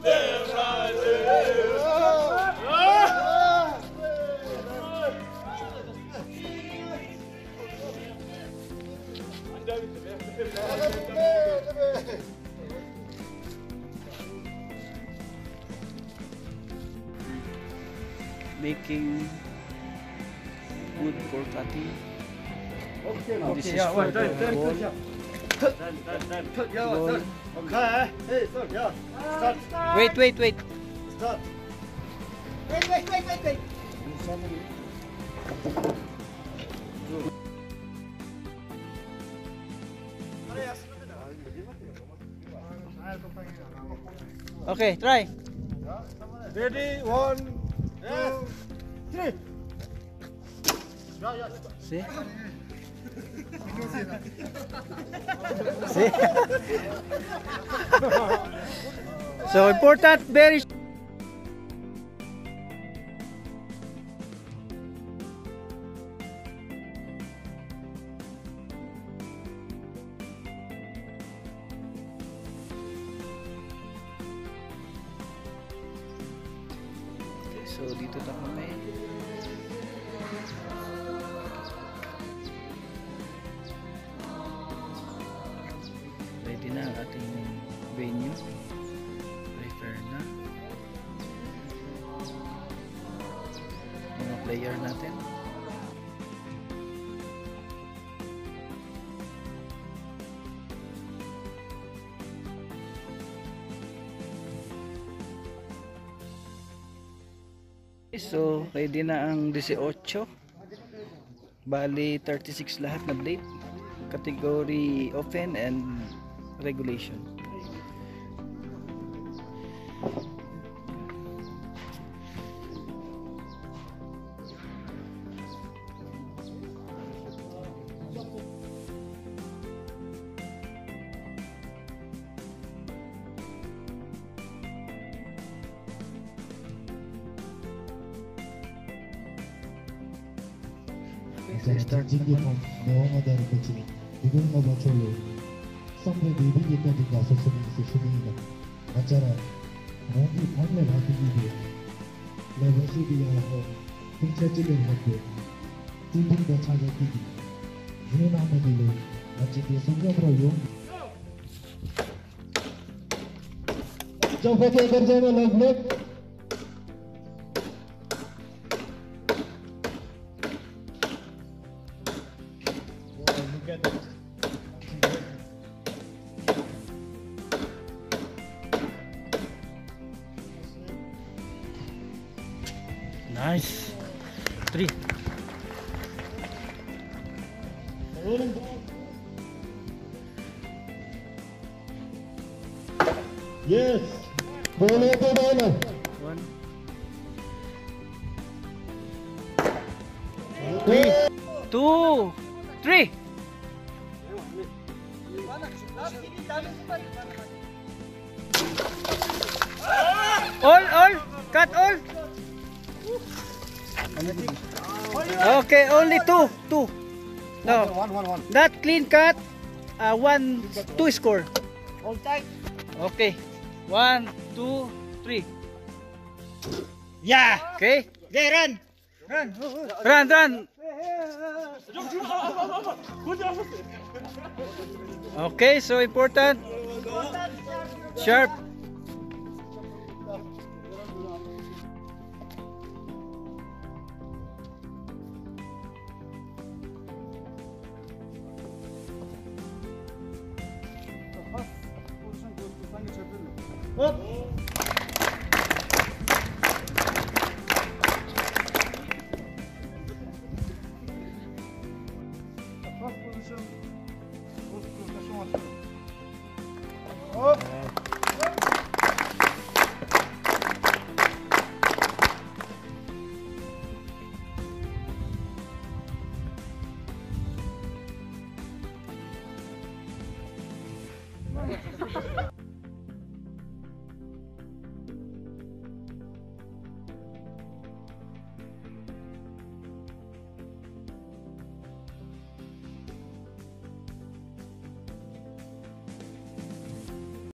Making wood for cutting. This is yeah, for wait, the done, ball. Yeah, done. Okay. Hey, stop. Yeah. Start. Wait. Start. Wait. Okay, try. Ready? 1, 2, 3. Yeah. See? See? So important, very. So dito na kami. Ready na ang ating venue. Prepare na. Mga player natin. So, ready na ang 18. Bali, 36 lahat na blade. Category open and regulation. 진기품 내용화되는 것이 이걸로 맞춰로 선배 내비기까지 가서 수행이다. 맞잖아. 모두 판매 받기기 레버시비하고 필체적인 것도 찐통도 찾아뛰기 유난하기로 마치기 성적으로 용 점프해 건전한 렉 Nice. 3. Yes. Boleh tu mana? 1. 2. 3. All. Cut all. Okay, only 2. No. One. Not clean cut. 2 score. Hold tight. Okay. 1, 2, 3. Yeah. Okay. Okay, run. Run. Okay, so important. Sharp. Up. First position goes to the shoulder. Up.